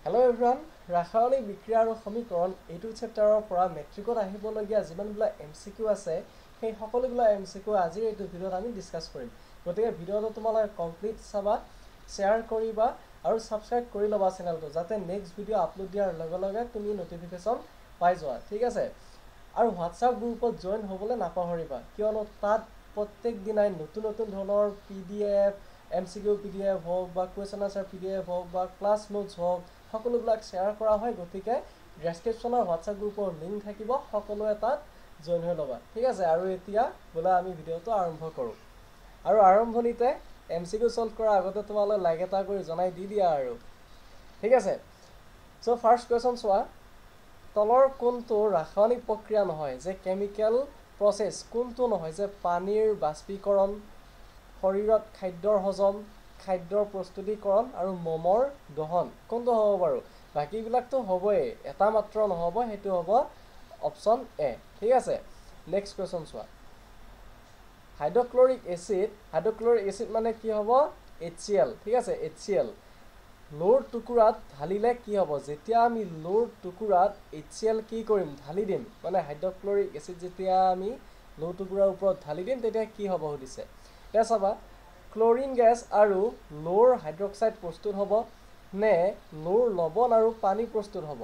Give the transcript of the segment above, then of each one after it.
Hello everyone, ৰাসায়নিক বিক্ৰিয়া আৰু সমীকৰণ এইটো চেপ্টাৰৰ পৰা মেট্ৰিকত আহিবলগীয়া যিমানবিলাক MCQ আছে সেই সকলোবিলাক MCQ আজিৰ এইটো ভিডিঅ'ত আমি ডিসকাস কৰিম। গতিকে ভিডিঅ'টো তোমালোকে কমপ্লিট চাবা, শ্বেয়াৰ কৰিবা আৰু সাবস্ক্ৰাইব কৰি ল'বা চেনেলটো যাতে নেক্সট ভিডিঅ' আপলোড দিয়াৰ লগে লগে তুমি নটিফিকেশন পাই যোৱা, ঠিক আছে? আৰু WhatsApp গ্ৰুপত জয়েন হ'বলৈ নাপাহৰিবা কিয়নো তাত প্ৰত্যেক দিনাই নতুন নতুন ধৰণৰ PDF MCQ PDF হওক বা কুৱেশ্যন আনসাৰ PDF হওক বা ক্লাছ নোটছ হওক সকলোবিলাক শ্বেয়াৰ কৰা হয়। গতিকে ডেছক্ৰিপশ্যনৰ WhatsApp গ্ৰুপৰ লিংক থাকিব, সকলোৱে তাত জয়েন হৈ ল'বা, ঠিক আছে? আৰু এতিয়া বোলা আমি ভিডিঅ'টো আৰম্ভ কৰোঁ। আৰু আৰম্ভণিতে MCQ সলভ কৰাৰ আগতে তোমালোকে লাইক এটা কৰি জনাই দি দিয়া আৰু, ঠিক আছে? চ' ফাৰ্ষ্ট কুৱেশ্যন চোৱা, তলৰ কোনটো ৰাসায়নিক প্ৰক্ৰিয়া নহয় যে কেমিকেল প্ৰচেছ কোনটো নহয় যে পানীৰ বাষ্পীকৰণ, শৰীৰত খাদ্যৰ হজম, খাদ্যৰ প্ৰস্তুতিকৰণ আৰু মমৰ দহন কোনটো হ'ব বাৰু? বাকীবিলাকতো হ'বই, এটা মাত্ৰ নহ'ব, সেইটো হ'ব অপশ্যন এ, ঠিক আছে? নেক্সট কুৱেশ্যন চোৱা, হাইড্ৰক্লৰিক এচিড মানে কি হ'ব? HCl, ঠিক আছে? HCl লোৰ টুকুৰাত ঢালিলে কি হ'ব? যেতিয়া আমি লোৰ টুকুৰাত HCl কি কৰিম? ঢালি দিম, মানে হাইড্ৰক্লৰিক এচিড যেতিয়া আমি লোৰ টুকুৰাৰ ওপৰত ঢালি দিম তেতিয়া কি হ'ব সুধিছে। এতিয়া চাবা, ক্লৰিন গেছ আৰু লোৰ হাইড্ৰক্সাইড প্ৰস্তুত হ'ব নে লোৰ লৱণ আৰু পানী প্ৰস্তুত হ'ব?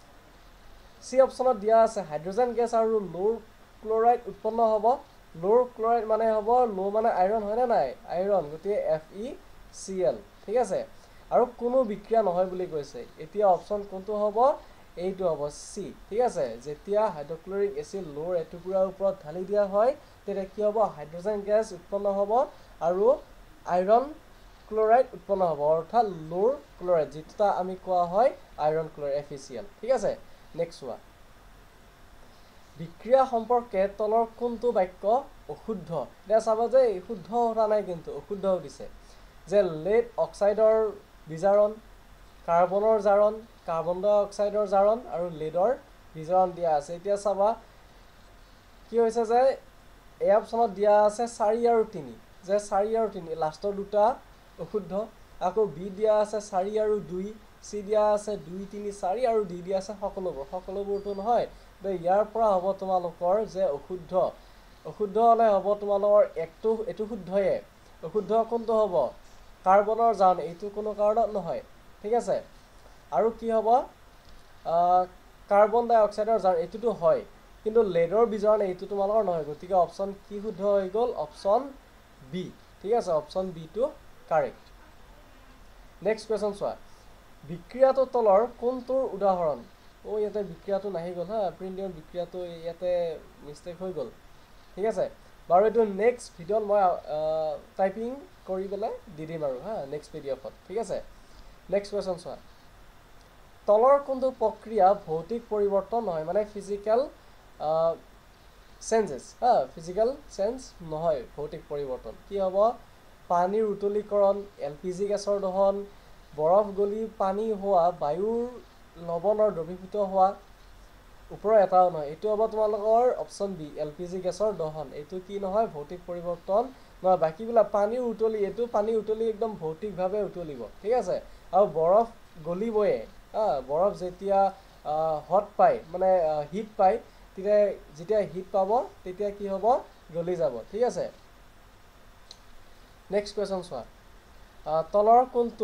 চি অপশ্যনত দিয়া আছে হাইড্ৰজেন গেছ আৰু লোৰ ক্লৰাইড উৎপন্ন হ'ব। লোৰ ক্লৰাইড মানে হ'ব, লো মানে আইৰণ হয়নে নাই? আইৰণ, গতিকে FeCl, ঠিক আছে? আৰু কোনো বিক্ৰিয়া নহয় বুলি কৈছে। এতিয়া অপশ্যন কোনটো হ'ব? এইটো হ'ব চি, ঠিক আছে? যেতিয়া হাইড্ৰক্লৰিক এচিড লোৰ এটুকুৰাৰ ওপৰত ঢালি দিয়া হয় তেতিয়া কি হ'ব? হাইড্ৰজেন গেছ উৎপন্ন হ'ব আৰু আইৰণ ক্লৰাইড উৎপন্ন হ'ব, অৰ্থাৎ লোৰ ক্লৰাইড, যিটো আমি কোৱা হয় আইৰণ ক্লৰাইড FeCl, ঠিক আছে? নেক্সট চোৱা, বিক্ৰিয়া সম্পৰ্কে তলৰ কোনটো বাক্য অশুদ্ধ? এতিয়া চাবা যে শুদ্ধ হোৱা নাই কিন্তু অশুদ্ধ দিছে, যে লেড অক্সাইডৰ বিজাৰণ, কাৰ্বনৰ জাৰণ, কাৰ্বন ডাই অক্সাইডৰ জাৰণ আৰু লেডৰ বিজাৰণ দিয়া আছে। এতিয়া চাবা কি হৈছে যে এই অপশ্যনত দিয়া আছে 4 আৰু 3, যে 4 আৰু 3 লাষ্টৰ দুটা অশুদ্ধ। আকৌ বি দিয়া আছে 4 আৰু 2, চি দিয়া আছে 2 3 4 আৰু ডি দিয়া আছে সকলোবোৰতো নহয়। ইয়াৰ পৰা হ'ব তোমালোকৰ যে অশুদ্ধ হ'লে হ'ব তোমালোকৰ এইটো শুদ্ধয়ে। অশুদ্ধ কোনটো হ'ব? কাৰ্বনৰ জাৰণ, এইটো কোনো কাৰণত নহয়, ঠিক আছে? আৰু কি হ'ব? কাৰ্বন ডাই অক্সাইডৰ জাৰণ, এইটোতো হয়, কিন্তু লেডৰ বিজাৰণ এইটো তোমালোকৰ নহয়। গতিকে অপশ্যন কি শুদ্ধ হৈ গ'ল? অপশ্যন বি, ঠিক আছে? অপশ্যন বিটো কাৰেক্ট। নেক্সট কুৱেশ্যন চোৱা, বিক্ৰিয়াটো তলৰ কোনটোৰ উদাহৰণ? ইয়াতে বিক্ৰিয়াটো নাহি গ'ল, হা, প্ৰিণ্টিঙৰ বিক্ৰিয়াটো ইয়াতে মিষ্টেক হৈ গ'ল, ঠিক আছে? বাৰু এইটো নেক্সট ভিডিঅ'ত মই টাইপিং কৰি পেলাই দি দিম আৰু, হা, নেক্সট PDF-ত, ঠিক আছে? নেক্সট কুৱেশ্যন চোৱা, তলৰ কোনটো প্ৰক্ৰিয়া ভৌতিক পৰিৱৰ্তন নহয়, মানে ফিজিকেল চেঞ্জেছ, হা, ফিজিকেল চেঞ্জ নহয়, ভৌতিক পৰিৱৰ্তন? কি হ'ব? পানীৰ উতলীকৰণ, LPG গেছৰ দহন, বৰফ গলি পানী হোৱা, বায়ুৰ লৱণৰ দ্ৰৱীভূত হোৱা, ওপৰৰ এটাও নহয়। এইটো হ'ব তোমালোকৰ অপশ্যন বি, LPG গেছৰ দহন। এইটো কি নহয়? ভৌতিক পৰিৱৰ্তন নহয়। বাকীবিলাক পানীৰ উতলি, এইটো পানী উতলি একদম ভৌতিকভাৱে উতলিব, ঠিক আছে? আৰু বৰফ গলিবয়ে, বৰফ যেতিয়া হট পায়, মানে হিট পায়, তেতিয়া যেতিয়া হিট পাব তেতিয়া কি হ'ব? গলি যাব, ঠিক আছে? নেক্সট কুৱেশ্যন চোৱা, তলৰ কোনটো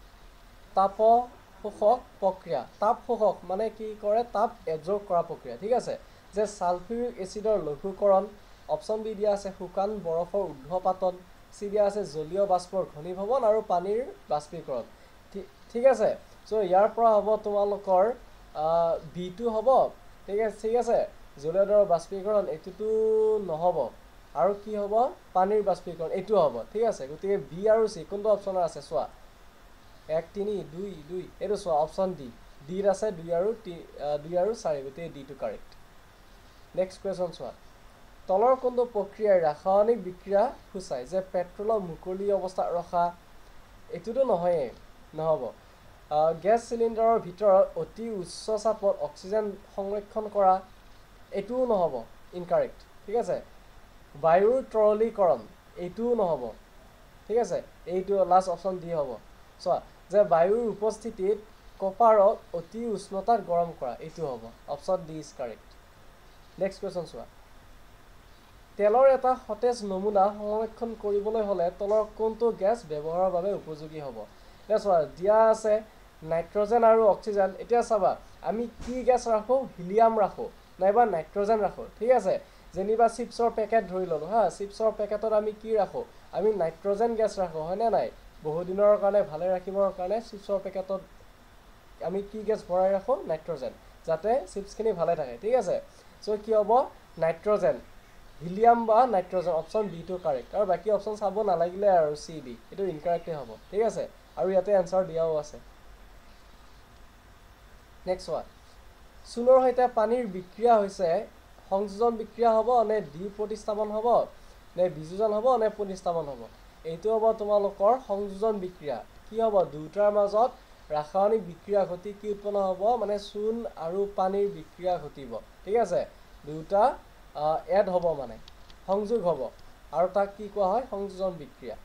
তাপশোষক প্ৰক্ৰিয়া? তাপশোষক মানে কি কৰে? তাপ এবজৰ্ব কৰা প্ৰক্ৰিয়া, ঠিক আছে? যে ছালফিউৰিক এচিডৰ লঘুকৰণ, অপশ্যন বি দিয়া আছে শুকান বৰফৰ ঊৰ্ধ্বপাতন, চি দিয়া আছে জলীয় বাষ্পৰ ঘনীভৱন আৰু পানীৰ বাষ্পীকৰণ, ঠিক আছে? চ' ইয়াৰ পৰা হ'ব তোমালোকৰ বিটো হ'ব, ঠিক আছে? জলীয় দ্ৰৱৰ বাষ্পীকৰণ এইটোতো নহ'ব, আৰু কি হ'ব? পানীৰ বাষ্পীকৰণ এইটো হ'ব, ঠিক আছে? গতিকে বি আৰু চি কোনটো অপশ্যনৰ আছে চোৱা, 1 3 2 2, এইটো চোৱা অপশ্যন ডি, ডিত আছে 2 আৰু 4, গতিকে ডিটো কাৰেক্ট। নেক্সট কুৱেশ্যন চোৱা, তলৰ কোনটো প্ৰক্ৰিয়াই ৰাসায়নিক বিক্ৰিয়া সূচায়? যে পেট্ৰলৰ মুকলি অৱস্থাত ৰখা, এইটোতো নহয়েই, নহ'ব। গেছ চিলিণ্ডাৰৰ ভিতৰত অতি উচ্চ চাপত অক্সিজেন সংৰক্ষণ কৰা, এইটোও নহ'ব, ইনকাৰেক্ট, ঠিক আছে? বায়ুৰ তৰলীকৰণ, এইটোও নহ'ব, ঠিক আছে? এইটো লাষ্ট অপশ্যন ডি হ'ব। চোৱা, যে বায়ুৰ উপস্থিতিত কপাৰক অতি উষ্ণতাত গৰম কৰা এইটো হ'ব option D is correct next question চোৱা তেলৰ এটা সতেজ নমুনা সংৰক্ষণ কৰিবলৈ হ'লে তলৰ কোনটো গেছ ব্যৱহাৰৰ বাবে উপযোগী হ'ব চোৱা দিয়া আছে নাইট্ৰজেন আৰু অক্সিজেন এতিয়া চাবা আমি কি গেছ ৰাখোঁ হিলিয়াম ৰাখোঁ নাইবা নাইট্ৰজেন ৰাখোঁ ঠিক আছে যেনিবা চিপছৰ পেকেট ধৰি ল'লোঁ হা চিপছৰ পেকেটত আমি কি ৰাখোঁ আমি নাইট্ৰজেন গেছ ৰাখোঁ হয়নে নাই বহুদিনৰ কাৰণে ভালে ৰাখিবৰ কাৰণে চিপছৰ পেকেটত আমি কি গেছ ভৰাই ৰাখোঁ নাইট্ৰজেন যাতে চিপছখিনি ভালে থাকে ঠিক আছে চ' কি হ'ব নাইট্ৰজেন হিলিয়াম বা নাইট্ৰজেন অপশ্যন বি টো কাৰেক্ট আৰু বাকী অপশ্যন চাব নালাগিলে আৰু চি ডি এইটো ইনকাৰেক্টেই হ'ব ঠিক আছে আৰু ইয়াতে এনচাৰ দিয়াও আছে নেক্সট ওৱান চূণৰ সৈতে পানীৰ বিক্ৰিয়া হৈছে সংযোজন বিক্ৰিয়া হ'ব নে দ্বি প্ৰতিস্থাপন হ'ব নে বিযোজন হ'ব নে পুনঃস্থাপন হ'ব এইটো হ'ব তোমালোকৰ সংযোজন বিক্ৰিয়া কি হ'ব দুটাৰ মাজত ৰাসায়নিক বিক্ৰিয়া ঘটি কি উৎপন্ন হ'ব মানে চূণ আৰু পানীৰ বিক্ৰিয়া ঘটিব ঠিক আছে দুটা এড হ'ব মানে সংযোগ হ'ব আৰু তাক কি কোৱা হয় সংযোজন বিক্ৰিয়া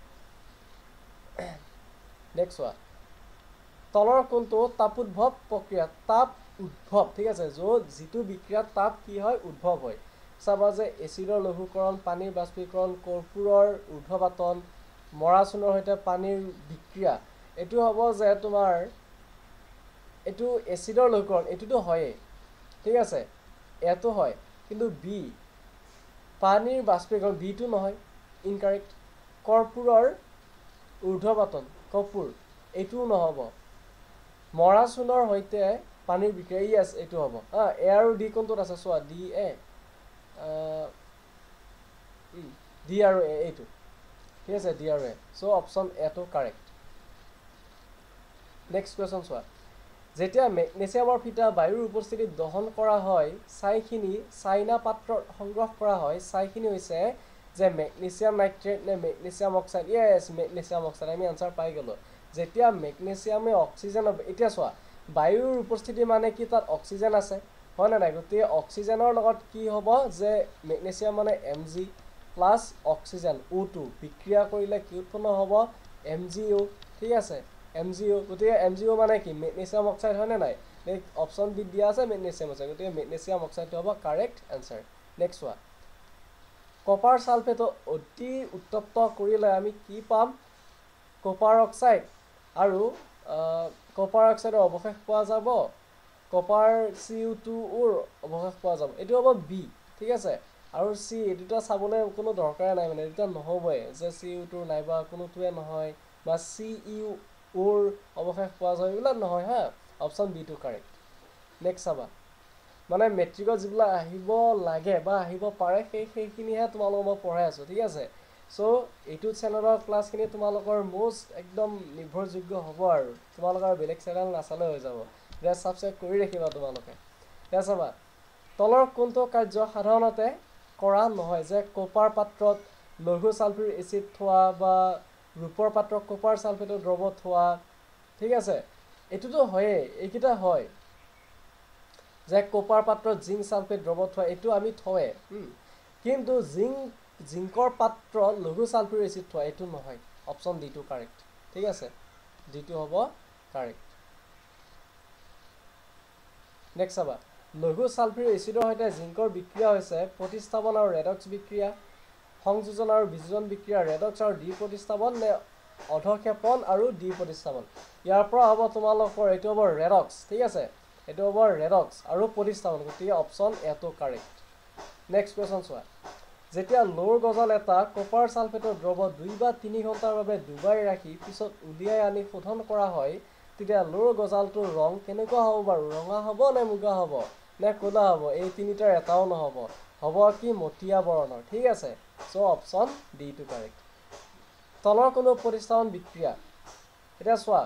নেক্সট ওৱান তলৰ কোনটো তাপোদ্ভৱ প্ৰক্ৰিয়া তাপ উদ্ভৱ ঠিক আছে যিটো বিক্ৰিয়াত তাপ কি হয় উদ্ভৱ হয় চাবা যে এচিডৰ লঘুকৰণ পানীৰ বাষ্পীকৰণ কৰ্পূৰৰ ঊৰ্ধ্বপাতন মৰা চূণৰ সৈতে পানীৰ বিক্ৰিয়া এইটো হ'ব যে তোমাৰ এইটো এচিডৰ লঘুকৰণ এইটোতো হয়েই ঠিক আছে এটো হয় কিন্তু বি পানীৰ বাষ্পীকৰণ বিটো নহয় ইনকাৰেক্ট কৰ্পূৰৰ ঊৰ্ধ্বপাতন কৰ্পূৰ এইটোও নহ'ব মৰা চূণৰ সৈতে পানীৰ বিক্ৰিয়া য়েছ এইটো হ'ব এ আৰু ডি কোনটোত আছে চোৱা ডি এ ডি আৰু এ এইটো ঠিক আছে ডি আৰু এ চ' অপশ্যন এটো কাৰেক্ট নেক্সট কুৱেশ্যন চোৱা যেতিয়া মেগনেছিয়ামৰ ফিটা বায়ুৰ উপস্থিতিত দহন কৰা হয় ছাইখিনি চাইনা পাত্ৰত সংগ্ৰহ কৰা হয় ছাইখিনি হৈছে যে মেগনেছিয়াম নাইট্ৰেট নে magnesium oxide yes magnesium oxide আমি আনচাৰ পাই গ'লোঁ যেতিয়া মেগনেছিয়ামে অক্সিজেন এতিয়া চোৱা বায়ুৰ উপস্থিতি মানে কি তাত অক্সিজেন আছে হয় নে নাই গতিকে অক্সিজেনৰ লগত কি হ'ব যে মেগনেছিয়াম মানে Mg প্লাছ অক্সিজেন O2 বিক্ৰিয়া কৰিলে কি উৎপন্ন হ'ব MgO ঠিক আছে MgO গতিকে MgO মানে কি মেগনেছিয়াম অক্সাইড হয় নে নাই অপশ্যন বি দিয়া আছে মেগনেছিয়াম অক্সাইড গতিকে মেগনেছিয়াম অক্সাইডটো হ'ব correct answer next one copper sulphate অতি উত্তপ্ত কৰিলে আমি কি পাম কপাৰ অক্সাইড আৰু কপাৰ অক্সাইডৰ অৱশেষ পোৱা যাব কপাৰ CO2ৰ অৱশেষ পোৱা যাব এইটো হ'ব বি ঠিক আছে আৰু চি এই দুটা চাবলৈ কোনো দৰকাৰ নাই মানে দুটা নহ'বই যে CO2 নাইবা কোনোটোৱে নহয় বা CuOৰ অৱশেষ পোৱা যাব এইবিলাক নহয় হা অপশ্যন বি টো কাৰেক্ট নেক্সট চাবা মানে মেট্ৰিকত যিবিলাক আহিব লাগে বা আহিব পাৰে সেইখিনিহে তোমালোকক মই পঢ়াই আছোঁ ঠিক আছে চ' এইটো চেনেলৰ ক্লাছখিনি তোমালোকৰ মোষ্ট একদম নিৰ্ভৰযোগ্য হ'ব আৰু তোমালোকৰ বেলেগ চেনেল নাচালে হৈ যাব এতিয়া ছাবস্ক্ৰাইব কৰি ৰাখিবা তোমালোকে এতিয়া চাবা তলৰ কোনটো কাৰ্য সাধাৰণতে কৰা নহয় যে কপাৰ পাত্ৰত লঘু ছালফিউৰিক এচিড থোৱা বা ৰূপৰ পাত্ৰত কপাৰ ছালফেটৰ দ্ৰৱ থোৱা ঠিক আছে এইটোতো হয়েই এইকেইটা হয় যে কপাৰ পাত্ৰত জিংক ছালফেট দ্ৰৱ থোৱা এইটো আমি থওঁৱে কিন্তু জিংকৰ পাত্ৰত লঘু ছালফিউৰিক এচিড থোৱা এইটো নহয় অপশ্যন ডি টো কাৰেক্ট ঠিক আছে ডিটো হ'ব কাৰেক্ট নেক্সট চাবা লঘু ছালফিউৰিক এচিডৰ সৈতে জিংকৰ বিক্ৰিয়া হৈছে প্ৰতিস্থাপন আৰু ৰেডক্স বিক্ৰিয়া সংযোজন আৰু বিযোজন বিক্ৰিয়া ৰেডক্স আৰু ডি প্ৰতিস্থাপন নে অধক্ষেপণ আৰু ডি প্ৰতিস্থাপন ইয়াৰ পৰা হ'ব তোমালোকৰ এইটো হ'ব ৰেডক্স ঠিক আছে এইটো হ'ব ৰেডক্স আৰু প্ৰতিস্থাপন গতিকে অপশ্যন এটো কাৰেক্ট নেক্সট কুৱেশ্যন চোৱা যেতিয়া লৌৰ গজাল এটা কপাৰ ছালফেটৰ দ্ৰৱ 2 বা 3 ঘণ্টাৰ বাবে ডুবাই ৰাখি পিছত উলিয়াই আনি শোধন কৰা হয় তেতিয়া লৌৰ গজালটোৰ ৰং কেনেকুৱা হ'ব বাৰু ৰঙা হ'ব নে মুগা হ'ব নে ক'লা হ'ব এই তিনিটাৰ এটাও নহ'ব হ'ব কি মটিয়া বৰণৰ ঠিক আছে চ' অপশ্যন ডি টো কাৰেক্ট তলৰ কোনো প্ৰতিস্থাপন বিক্ৰিয়া এতিয়া চোৱা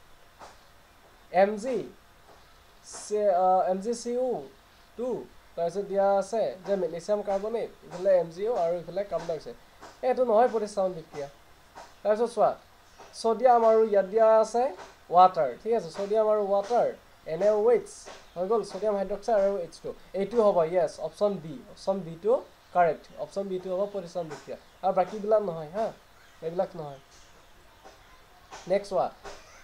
MgCO2 তাৰপিছত দিয়া আছে যে মেগনেছিয়াম কাৰ্বনেট ইফালে MgO আৰু ইফালে কাৰ্বন ডাই অক্সাইড এইটো নহয় প্ৰতিস্থাপন বিক্ৰিয়া তাৰপিছত চোৱা ছডিয়াম আৰু ইয়াত দিয়া আছে ৱাটাৰ ঠিক আছে ছডিয়াম আৰু ৱাটাৰ NaOH হৈ গ'ল ছডিয়াম হাইড্ৰক্সাইড আৰু H2 এইটো হ'ব য়েছ অপশ্যন বি টো কাৰেক্ট অপশ্যন বি টো হ'ব প্ৰতিস্থাপন বিক্ৰিয়া আৰু বাকীবিলাক নহয় হা এইবিলাক নহয় নেক্সট চোৱা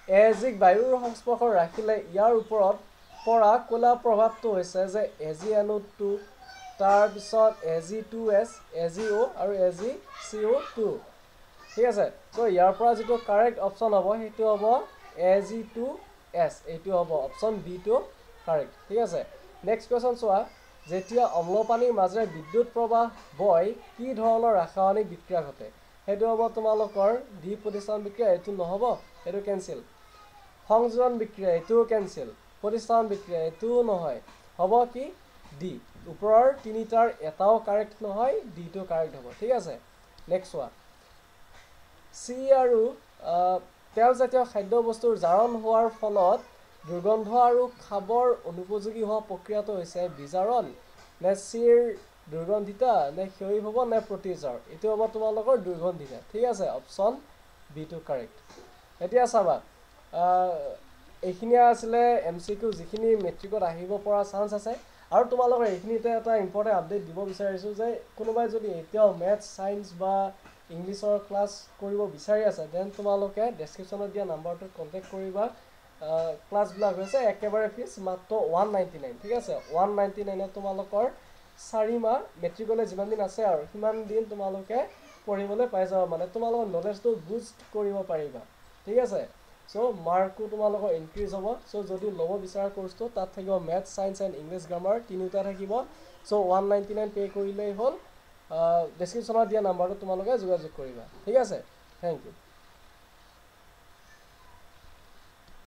এজিক বায়ুৰ সংস্পৰ্শত ৰাখিলে ইয়াৰ ওপৰত পৰা ক'লা প্ৰভাৱটো হৈছে যে AgNO2 তাৰপিছত Ag2S AgO আৰু AgCO2 ঠিক আছে সো ইয়াৰ পৰা যেটো কাৰেক্ট অপচন হ'ব হেতু হ'ব Ag2S এটো হ'ব অপচন বি টো কাৰেক্ট ঠিক আছে নেক্সট কোৱেশ্চন চোৱা যেতিয়া অম্ল পানীৰ মাজেৰে বিদ্যুৎ প্ৰবাহ বয় কি ধৰণৰ ৰাসায়নিক বিক্ৰিয়া ঘটে হেতু হ'ব তোমালোকৰ ডি প্ৰতিস্থাপন বিক্ৰিয়া এটো নহব এটো কেনসেল সংযোজন বিক্ৰিয়া এটো কেনসেল প্ৰতিস্থাপন বিক্ৰিয়া এটো নহয় হ'ব কি ডি ওপৰৰ তিনিটাৰ এটাও কাৰেক্ট নহয় ডি টো কাৰেক্ট হ'ব ঠিক আছে নেক্সট ওয়ান সি আৰু তেল জাতীয় খাদ্য বস্তুৰ জাৰণ হোৱাৰ ফলত দুৰ্গন্ধ আৰু খাবৰ অনুপযোগী হোৱা প্ৰক্ৰিয়াটো হৈছে বিজাৰণ নে সিৰ দুৰ্গন্ধিতা নে ক্ষয়ী হ'ব নে প্ৰতিজাৰ এটো হ'ব তোমালোকৰ দুৰ্গন্ধিতা ঠিক আছে অপচন বি টো কাৰেক্ট এতিয়া চাবা এইখিনিয়া আছিলে এমসিকিউ যিখিনি মেট্ৰিকত আহিব পৰা চান্স আছে আৰু তোমালোকৰ এইখিনিতে এটা ইম্পৰ্টেন্ট আপডেট দিব বিচাৰিছো যে কোনোবাই যদি এতিয়াও ম্যাথ সায়েন্স বা ইংলিছৰ ক্লাস কৰিব বিচাৰি আছে দেন তোমালোকে ডেসক্ৰিপচনত দিয়া নাম্বাৰটোত কন্টাক্ট কৰিবা ক্লাস ব্লগ হৈছে একেবাৰে ফিস মাত্ৰ 199 ঠিক আছে 199 ত তোমালোকৰ 4 মাহ মেট্ৰিকলে যিমান দিন আছে আৰু সিমান দিন তোমালোকে পঢ়িবলৈ পাই যাবা মানে তোমালোকৰ নলেজটো বুষ্ট কৰিব পাৰিবা ঠিক আছে সো মাৰ্কো তোমালোকৰ ইনক্ৰিজ হ'ব সো যদি লব বিচাৰা কোৰ্সটো তাত থাকিব math science and English grammar তিনিটা থাকিব সো 199 পে কৰিলেই হ'ল ডেসক্ৰিপচনত দিয়া নাম্বাৰটো তোমালোকে যোগাযোগ কৰিবা ঠিক আছে থ্যাংক ইউ